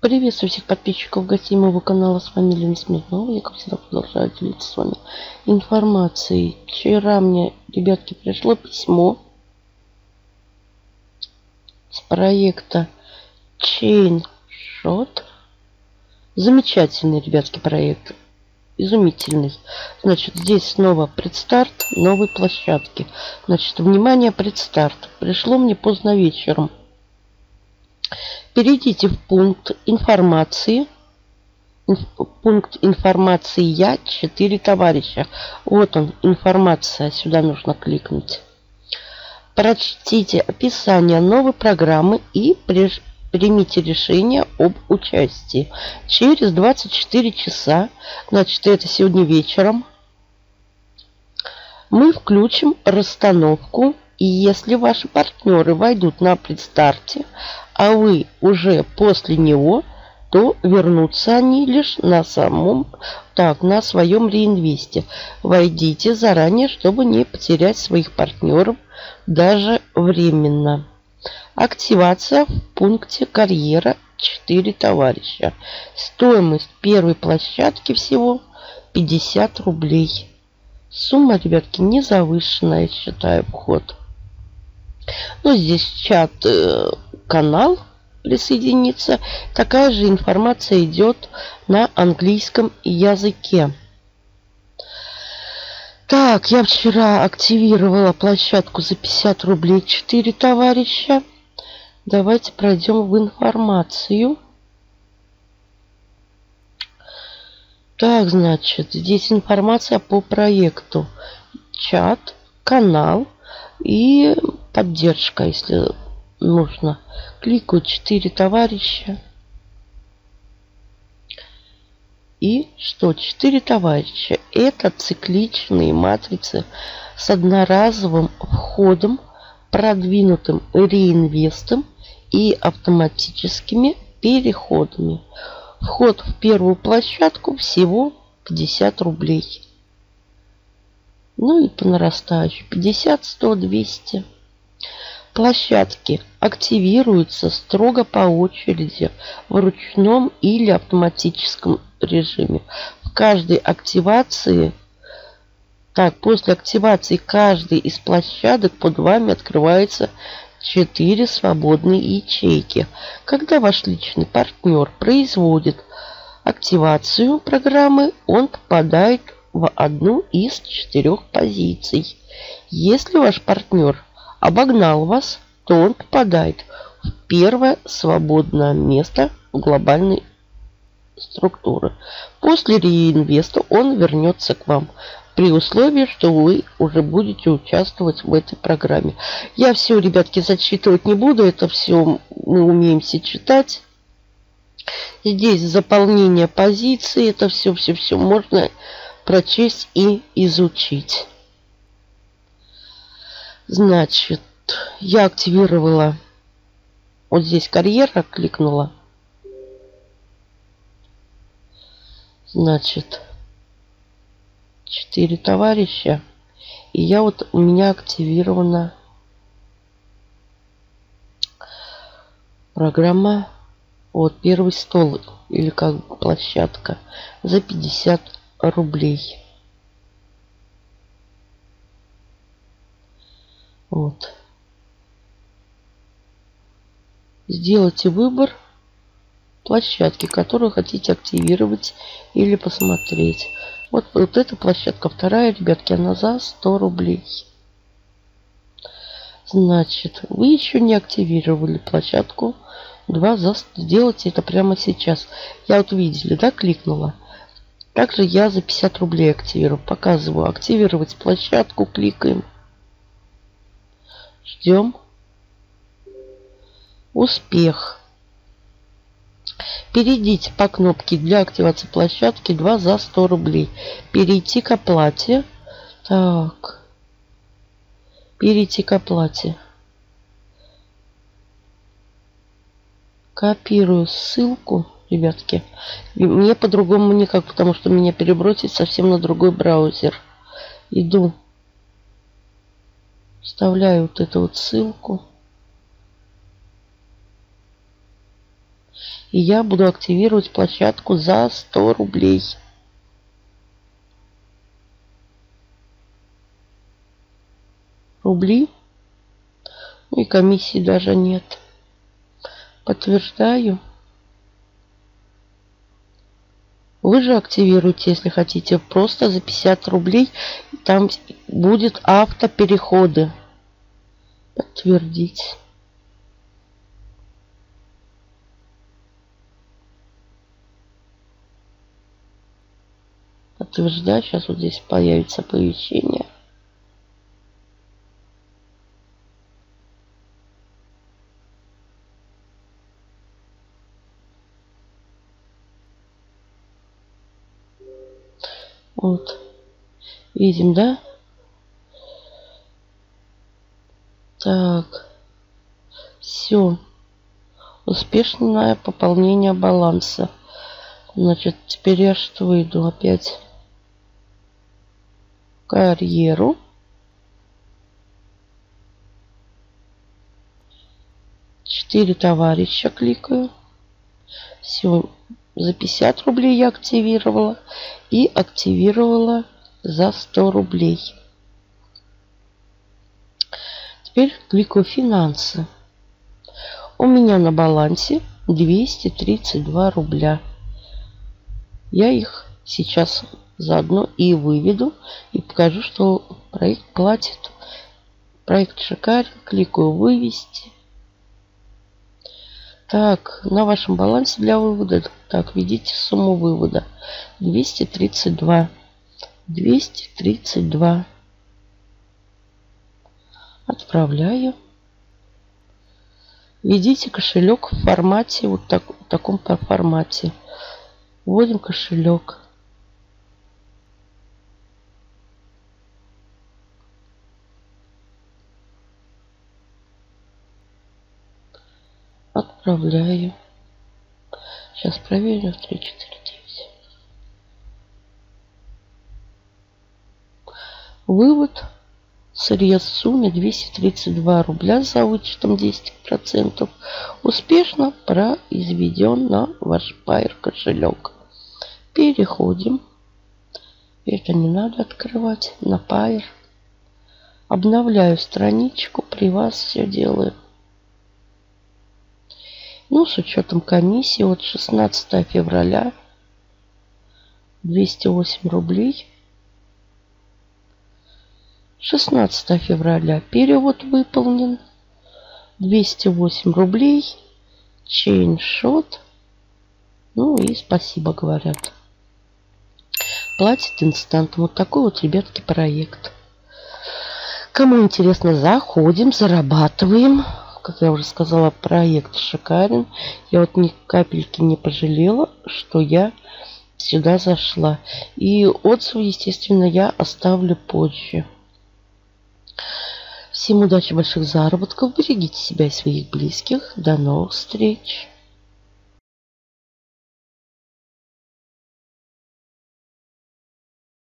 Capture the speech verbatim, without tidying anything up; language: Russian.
Приветствую всех подписчиков, гостей моего канала. С вами Лена Смирнова. Я, как всегда, продолжаю делиться с вами информацией. Вчера мне, ребятки, пришло письмо с проекта ChainShot. Замечательный, ребятки, проект. Изумительный. Значит, здесь снова предстарт новой площадки. Значит, внимание, предстарт. Пришло мне поздно вечером. Перейдите в пункт информации. Пункт информации «Я четыре товарища». Вот он, информация. Сюда нужно кликнуть. Прочтите описание новой программы и примите решение об участии. Через двадцать четыре часа, значит, это сегодня вечером, мы включим расстановку. И если ваши партнеры войдут на предстарте, а вы уже после него, то вернутся они лишь на самом, так, на своем реинвесте. Войдите заранее, чтобы не потерять своих партнеров даже временно. Активация в пункте карьера четыре товарища. Стоимость первой площадки всего пятьдесят рублей. Сумма, ребятки, не завышенная, я считаю, вход. Ну, здесь чат, э, канал присоединиться. Такая же информация идет на английском языке. Так, я вчера активировала площадку за пятьдесят рублей четыре товарища. Давайте пройдем в информацию. Так, значит, здесь информация по проекту. Чат, канал и поддержка, если нужно. Кликаю четыре товарища. И что? четыре товарища. Это цикличные матрицы с одноразовым входом, продвинутым реинвестом и автоматическими переходами. Вход в первую площадку всего пятьдесят рублей. Ну и по нарастающей пятьдесят, сто, двести. Площадки активируются строго по очереди в ручном или автоматическом режиме. В каждой активации, так, после активации каждой из площадок под вами открывается четыре свободные ячейки. Когда ваш личный партнер производит активацию программы, он попадает в одну из четырех позиций. Если ваш партнер обогнал вас, то он попадает в первое свободное место в глобальной структуре. После реинвеста он вернется к вам при условии, что вы уже будете участвовать в этой программе. Я все, ребятки, зачитывать не буду. Это все мы умеем все читать. Здесь заполнение позиций. Это все-все-все можно прочесть и изучить. Значит, я активировала вот здесь карьера, кликнула. Значит, четыре товарища. И я вот, у меня активирована программа. Вот первый стол, или как бы площадка, за пятьдесят рублей. Вот. Сделайте выбор площадки, которую хотите активировать или посмотреть. Вот, вот эта площадка вторая, ребятки, она за сто рублей. Значит, вы еще не активировали площадку два за сто. Сделайте это прямо сейчас. Я вот видели, да, кликнула. Также я за пятьдесят рублей активирую. Показываю. Активировать площадку. Кликаем. Ждем. Успех. Перейдите по кнопке для активации площадки два за сто рублей. Перейти к оплате. Так. Перейти к оплате. Копирую ссылку, ребятки. Мне по-другому никак, потому что меня перебросит совсем на другой браузер. Иду. Вставляю вот эту вот ссылку. И я буду активировать площадку за сто рублей. Рубли. И комиссии даже нет. Подтверждаю. Вы же активируете, если хотите, просто за пятьдесят рублей. Там будет автопереходы. Подтвердить. Подтверждаю. Сейчас вот здесь появится оповещение. Вот. Видим, да? Так. Все. Успешное пополнение баланса. Значит, теперь я что выйду опять? Карьеру. Четыре товарища кликаю. Все. За пятьдесят рублей я активировала. И активировала за сто рублей. Теперь кликаю финансы. У меня на балансе двести тридцать два рубля. Я их сейчас заодно и выведу. И покажу, что проект платит. Проект шикарен. Кликаю вывести. Так, на вашем балансе для вывода. Так, введите сумму вывода. двести тридцать два. двести тридцать два. Отправляю. Введите кошелек в формате, вот так, в таком формате. Вводим кошелек. Отправляю. Сейчас проверю. три, четыре, девять. Вывод. Средств в сумме двести тридцать два рубля за вычетом десять процентов успешно произведен на ваш Payeer кошелек. Переходим. Это не надо открывать. На Payeer. Обновляю страничку. При вас все делаю. Ну, с учетом комиссии от шестнадцатого февраля двести восемь рублей. шестнадцатого февраля перевод выполнен. двести восемь рублей. Change счет. Ну и спасибо, говорят. Платит инстант. Вот такой вот, ребятки, проект. Кому интересно, заходим, зарабатываем. Как я уже сказала, проект шикарен. Я вот ни капельки не пожалела, что я сюда зашла. И отзывы, естественно, я оставлю позже. Всем удачи, больших заработков. Берегите себя и своих близких. До новых встреч.